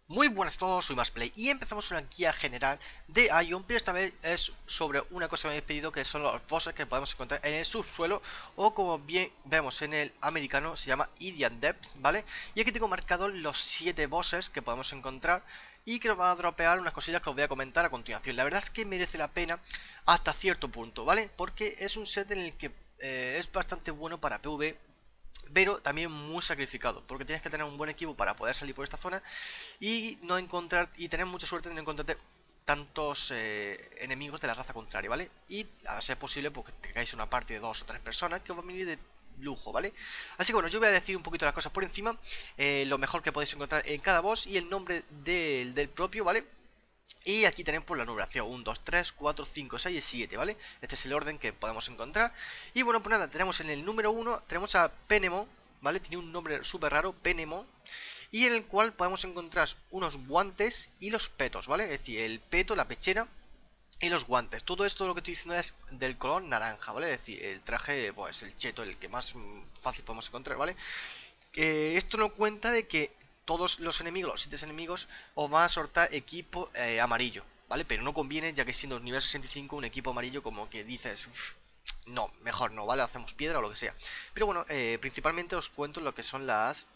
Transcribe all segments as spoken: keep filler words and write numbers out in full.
Muy buenas a todos, soy Masplay y empezamos una guía general de Ion, pero esta vez es sobre una cosa que me habéis pedido, que son los bosses que podemos encontrar en el subsuelo, o como bien vemos en el americano se llama Indian Depth, ¿vale? Y aquí tengo marcados los siete bosses que podemos encontrar y que nos van a dropear unas cosillas que os voy a comentar a continuación. La verdad es que merece la pena hasta cierto punto, ¿vale? Porque es un set en el que eh, es bastante bueno para PvP, pero también muy sacrificado, porque tienes que tener un buen equipo para poder salir por esta zona y no encontrar y tener mucha suerte de no encontrarte tantos eh, enemigos de la raza contraria, ¿vale? Y a ser posible, pues que tengáis una parte de dos o tres personas que os va a venir de lujo, ¿vale? Así que bueno, yo voy a decir un poquito las cosas por encima, eh, lo mejor que podéis encontrar en cada boss y el nombre del, del propio, ¿vale? Y aquí tenemos por la numeración uno, dos, tres, cuatro, cinco, seis y siete, ¿vale? Este es el orden que podemos encontrar. Y bueno, pues nada, tenemos en el número uno, tenemos a Penemo, ¿vale? Tiene un nombre súper raro, Penemo. Y en el cual podemos encontrar unos guantes y los petos, ¿vale? Es decir, el peto, la pechera y los guantes. Todo esto lo que estoy diciendo es del color naranja, ¿vale? Es decir, el traje, pues el cheto, el que más fácil podemos encontrar, ¿vale? Eh, esto no cuenta de que todos los enemigos, los siete enemigos, os van a sortar equipo eh, amarillo, ¿vale? Pero no conviene, ya que siendo nivel sesenta y cinco un equipo amarillo como que dices, uff, no, mejor no, ¿vale? Hacemos piedra o lo que sea. Pero bueno, eh, principalmente os cuento lo que son las...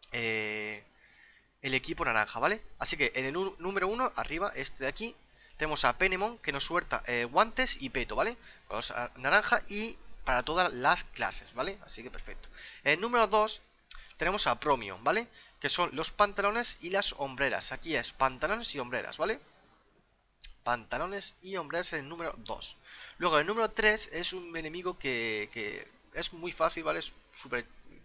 Eh, el equipo naranja, ¿vale? Así que en el número uno, arriba, este de aquí, tenemos a Penemon, que nos suelta eh, guantes y peto, ¿vale? Vamos a naranja y para todas las clases, ¿vale? Así que perfecto. En el número dos tenemos a Promio, ¿vale? Que son los pantalones y las hombreras. Aquí es pantalones y hombreras, ¿vale? Pantalones y hombreras en el número dos. Luego el número tres es un enemigo que, que es muy fácil, ¿vale? Es súper...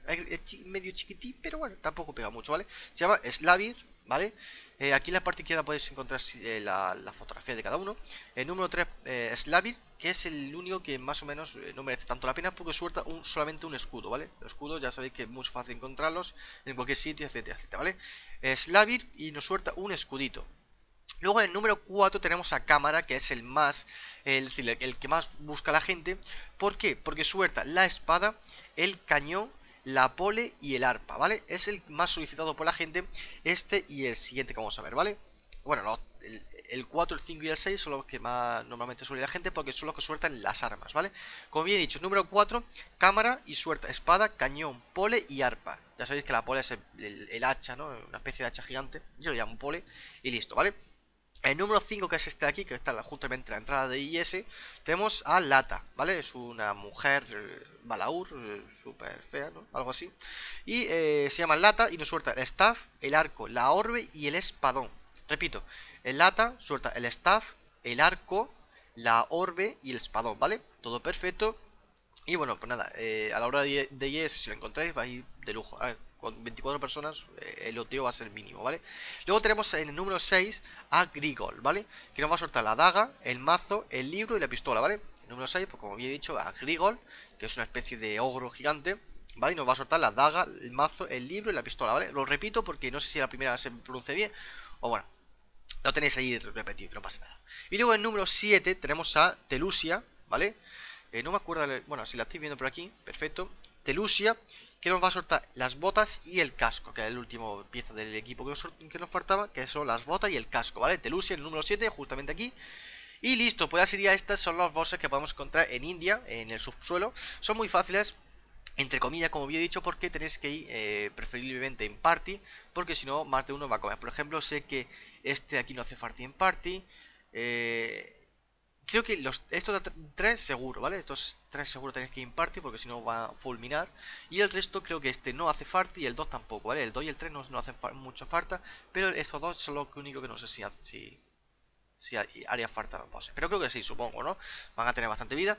es medio chiquitín, pero bueno, tampoco pega mucho, ¿vale? Se llama Slavir, ¿vale? Eh, aquí en la parte izquierda podéis encontrar eh, la, la fotografía de cada uno. El número tres, eh, Slavir, que es el único que más o menos eh, no merece tanto la pena porque suelta un, solamente un escudo, ¿vale? Los escudos ya sabéis que es muy fácil encontrarlos en cualquier sitio, etcétera, etcétera, ¿vale? Eh, Slavir y nos suelta un escudito. Luego en el número cuatro tenemos a Cámara, que es el más, el, el que más busca la gente. ¿Por qué? Porque suelta la espada, el cañón, la pole y el arpa, ¿vale? Es el más solicitado por la gente, este y el siguiente que vamos a ver, ¿vale? Bueno, no, el, el cuatro, el cinco y el seis son los que más normalmente suele la gente porque son los que sueltan las armas, ¿vale? Como bien he dicho, número cuatro, cámara y suelta espada, cañón, pole y arpa. Ya sabéis que la pole es el, el, el hacha, ¿no? Una especie de hacha gigante, yo lo llamo pole y listo, ¿vale? El número cinco, que es este de aquí, que está justamente en la entrada de I S, tenemos a Lata, ¿vale? Es una mujer eh, balaur, eh, súper fea, ¿no? Algo así. Y eh, se llama Lata y nos suelta el staff, el arco, la orbe y el espadón. Repito, el Lata suelta el staff, el arco, la orbe y el espadón, ¿vale? Todo perfecto. Y bueno, pues nada, eh, a la hora de, de I S, si lo encontráis, va a ir de lujo. A ver, con veinticuatro personas, eh, el loteo va a ser mínimo, ¿vale? Luego tenemos en el número seis a Grigol, ¿vale? Que nos va a soltar la daga, el mazo, el libro y la pistola, ¿vale? El número seis, pues como bien he dicho, a Grigol, que es una especie de ogro gigante, ¿vale? Y nos va a soltar la daga, el mazo, el libro y la pistola, ¿vale? Lo repito porque no sé si la primera se pronuncia bien, o bueno, lo tenéis ahí repetido, no pasa nada. Y luego en el número siete tenemos a Telusia, ¿vale? Eh, no me acuerdo, de, bueno, si la estoy viendo por aquí, perfecto. Telusia, que nos va a soltar las botas y el casco, que es el último pieza del equipo que nos, que nos faltaba, que son las botas y el casco, ¿vale? Telusia, el número siete, justamente aquí. Y listo, pues ya sería, estas son los bosses que podemos encontrar en India, en el subsuelo. Son muy fáciles, entre comillas, como había dicho, porque tenéis que ir eh, preferiblemente en party, porque si no, más de uno va a comer. Por ejemplo, sé que este aquí no hace party en party. Eh... Creo que los, estos tres seguro, ¿vale? Estos tres seguro tenéis que ir en party porque si no va a fulminar. Y el resto creo que este no hace falta y el dos tampoco, ¿vale? El dos y el tres no, no hacen mucha falta. Pero estos dos son los únicos que no sé si, si, si haría falta los bosses. Pero creo que sí, supongo, ¿no? Van a tener bastante vida.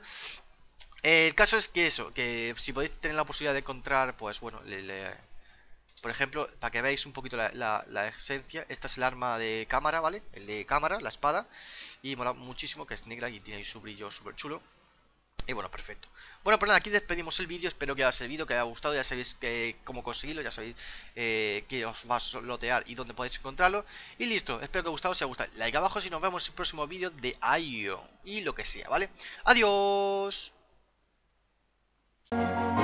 El caso es que eso, que si podéis tener la posibilidad de encontrar, pues bueno, le, le, por ejemplo, para que veáis un poquito la, la, la esencia, esta es el arma de cámara, ¿vale? El de cámara, la espada. Y mola muchísimo, que es negra y tiene ahí su brillo súper chulo. Y bueno, perfecto. Bueno, pues nada, aquí despedimos el vídeo. Espero que os haya servido, que os haya gustado. Ya sabéis que, cómo conseguirlo, ya sabéis eh, que os va a lotear y dónde podéis encontrarlo. Y listo, espero que os haya gustado. Si os gusta, like abajo. Si nos vemos en el próximo vídeo de Ion y lo que sea, ¿vale? Adiós.